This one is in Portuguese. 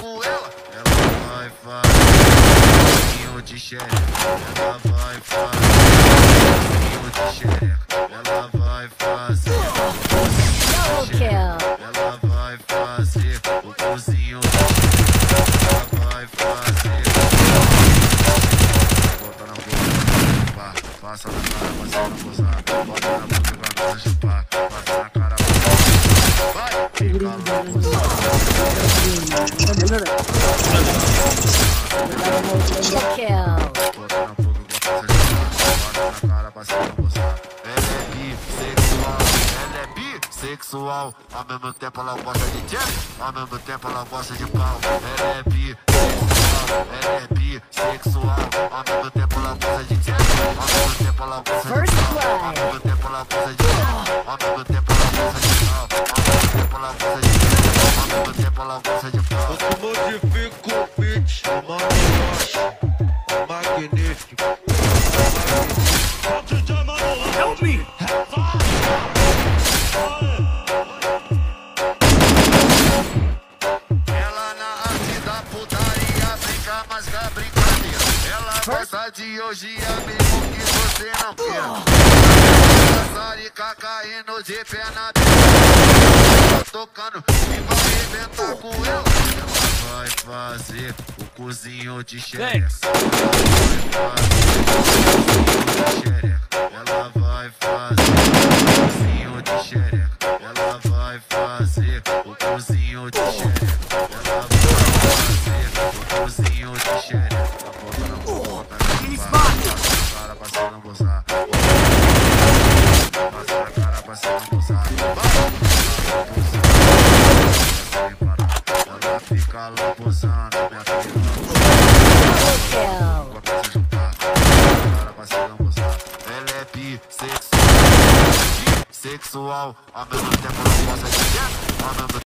tempo ela vai fazer de xereca, ela vai fazer de xereca, ela vai fazer o xereca, ela vai fazer o cozinho de xereca, ela vai fazer. Bota na boca, passa na cara, passa na gozada, bota na boca pra chupar, passa na cara, vai, fica louco. Sexual, ao mesmo tempo ela gosta de jazz, ao mesmo tempo ela gosta de pau. Ela é bissexual, ela é bissexual, ao mesmo tempo ela gosta de jazz, ao mesmo tempo ela gosta de pau, ao mesmo tempo ela gosta de pau, ao mesmo tempo ela gosta de pau, ao mesmo tempo ela gosta de pau, ao mesmo tempo ela gosta de pau. Eu modifico o beat, é magnífico. Help me! Mas da brincadeira, ela gosta de hoje mesmo que você não quer. Sarica caindo de pé na beira, tocando e vai arrebentar com ela. Ela vai fazer o cozinho de xereca, ela vai fazer o cozinho de xereca, ela vai fazer o cozinho de xereca, ela vai fazer o cozinho de xereca, bota na boca, passa na cara pra cê não gozar, passa na cara pra cê não gozar, ela fica lambuzando, minha filha, bota se juntar, na cara pra cê não gozar, ela é bissexual, ao mesmo tempo ela gosta de jazz, ao mesmo